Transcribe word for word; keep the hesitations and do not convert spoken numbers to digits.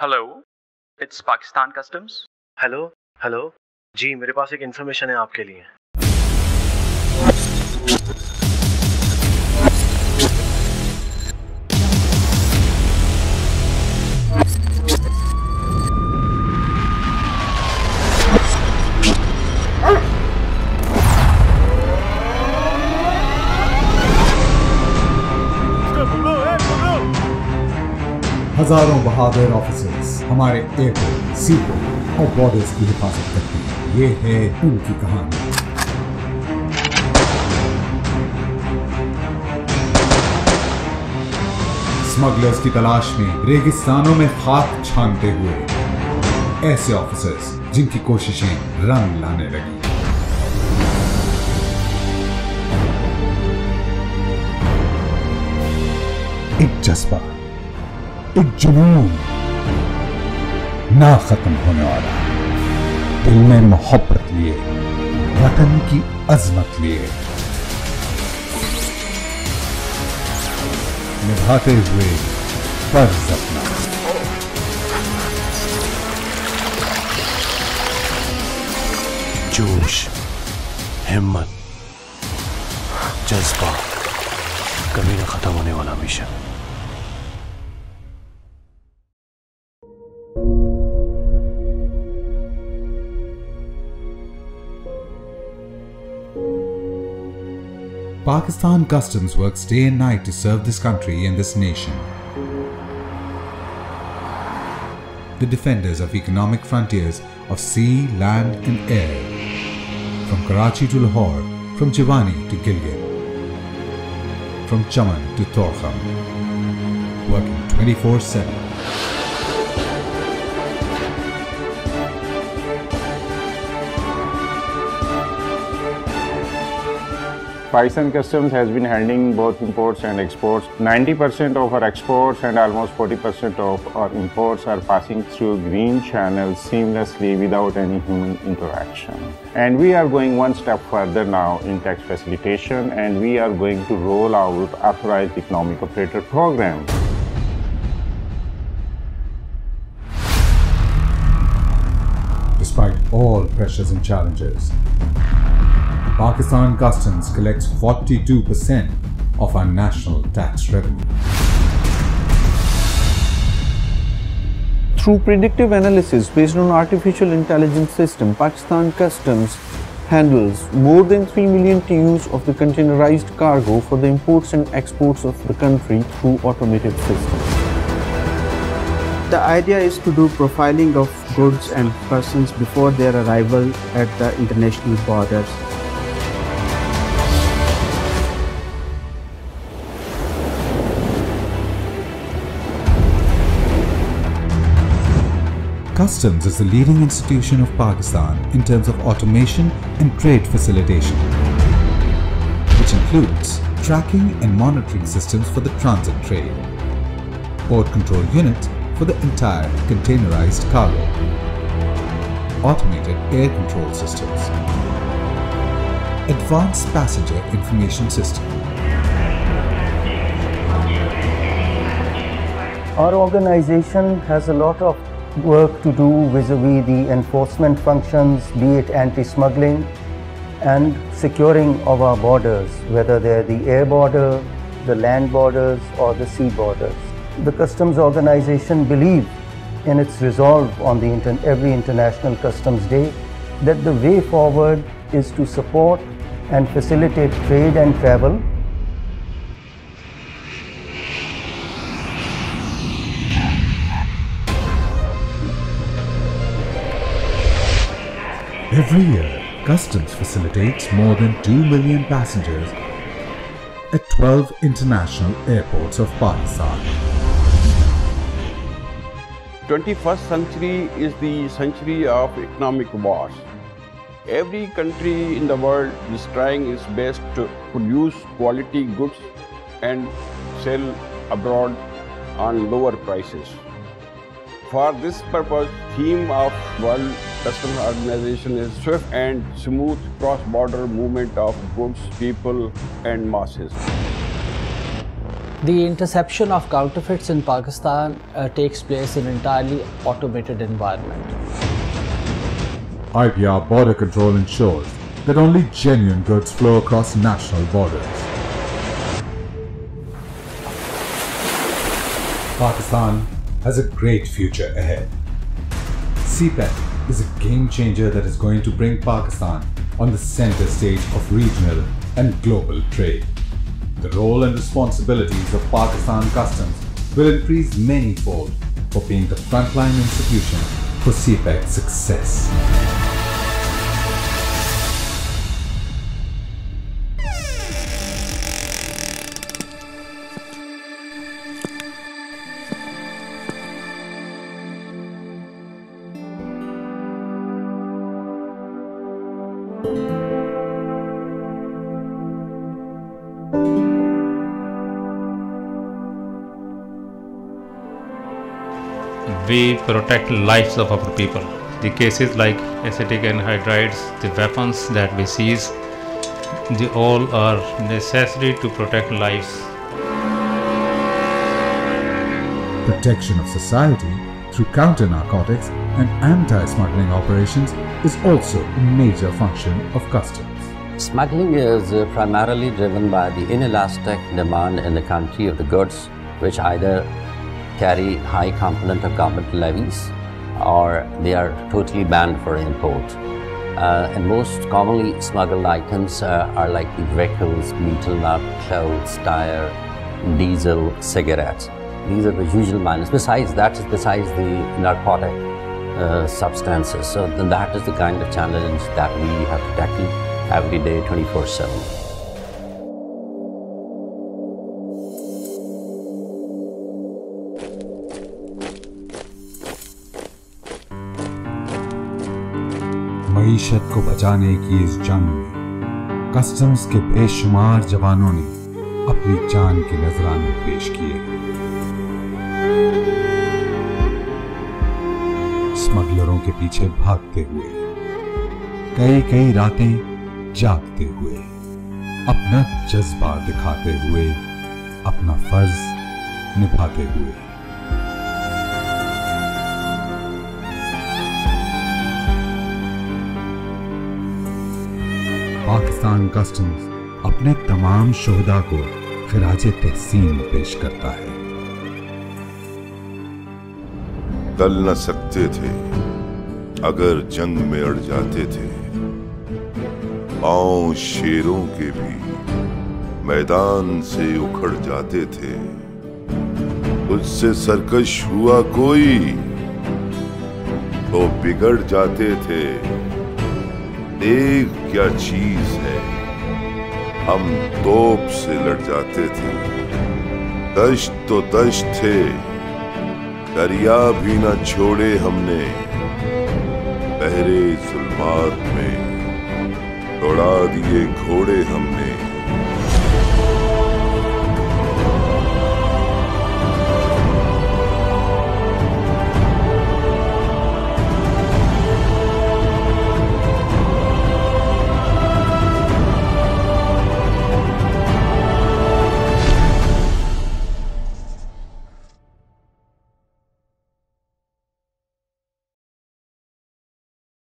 Hello, it's Pakistan customs. Hello hello जी, मेरे पास एक इन्फॉर्मेशन है आपके लिए। हजारों बहादुर ऑफिसर्स हमारे एयरपोर्ट, सीपोर्ट और बॉर्डर्स की हिफाजत करते हैं। ये है उनकी कहानी। स्मगलर्स की तलाश में रेगिस्तानों में खाक छानते हुए ऐसे ऑफिसर्स जिनकी कोशिशें रंग लाने लगी। एक जज्बा, एक जुनून ना खत्म होने वाला, दिल में मोहब्बत लिए, वतन की अजमत लिए, निभाते हुए फर्ज अपना। जोश, हिम्मत, जज्बा, कभी ना खत्म होने वाला mission. Pakistan Customs works day and night to serve this country and this nation. The defenders of economic frontiers of sea, land and air. From Karachi to Lahore, from Jiwani to Gilgit, from Chaman to Torkham. Working twenty-four seven. Pakistan Customs has been handling both imports and exports. ninety percent of our exports and almost forty percent of our imports are passing through green channels seamlessly without any human interaction. And we are going one step further now in tax facilitation, and we are going to roll out authorized economic operator program. Despite all pressures and challenges, Pakistan Customs collects forty-two percent of our national tax revenue. Through predictive analysis based on artificial intelligence system, Pakistan Customs handles more than three million T Us of the containerized cargo for the imports and exports of the country through automated systems. The idea is to do profiling of goods and persons before their arrival at the international borders. Customs is the leading institution of Pakistan in terms of automation and trade facilitation, which includes tracking and monitoring systems for the transit trade, port control unit for the entire containerized cargo, automated air control systems, advanced passenger information system. Our organization has a lot of work to do vis-a-vis the enforcement functions, be it anti-smuggling and securing of our borders, whether they're the air border, the land borders or the sea borders. The Customs organization believes in its resolve on the inter every International Customs Day that the way forward is to support and facilitate trade and travel. Every year, Customs facilitates more than two million passengers at twelve international airports of Pakistan. twenty-first century is the century of economic wars. Every country in the world is trying its best to produce quality goods and sell abroad on lower prices. For this purpose, theme of World Customs Organization is swift and smooth cross-border movement of goods, people and masses. The interception of counterfeits in Pakistan uh, takes place in an entirely automated environment. I P R border control ensures that only genuine goods flow across national borders. Pakistan has a great future ahead. C PEC is a game changer that is going to bring Pakistan on the center stage of regional and global trade. The role and responsibilities of Pakistan Customs will increase many-fold for being the frontline institution for C PEC's success. We protect lives of our people. The cases like acetic anhydrides, the weapons that we seize, they all are necessary to protect lives. Protection of society through counter-narcotics and anti-smuggling operations is also a major function of customs. Smuggling is uh, primarily driven by the inelastic demand in the country of the goods, which either carry high component of government levies or they are totally banned for import. Uh, and most commonly smuggled items uh, are like the vehicles, betel nut, clothes, tire, diesel, cigarettes. These are the usual minors. Besides that, is besides the narcotic uh, substances. So then that is the kind of challenge that we have to tackle every day, twenty-four seven. मईशत को बचाने की इस जंग में customs के बेशुमार जवानों ने अपनी जान के नजराने पेश किए। स्मगलरों के पीछे भागते हुए, कई कई रातें जागते हुए, अपना जज्बा दिखाते हुए, अपना फर्ज निभाते हुए। पाकिस्तान कस्टम्स अपने तमाम शोहदा को खिराजे तहसीन पेश करता है। टल न सकते थे अगर जंग में अड़ जाते थे, पांव शेरों के भी मैदान से उखड़ जाते थे। उससे सरकश हुआ कोई तो बिगड़ जाते थे। देख क्या चीज है, हम तोप से लड़ जाते थे। दश्त तो दश्त थे, दरिया भी न छोड़े हमने। बहरे जुल्मात में दौड़ा दिए घोड़े हमने।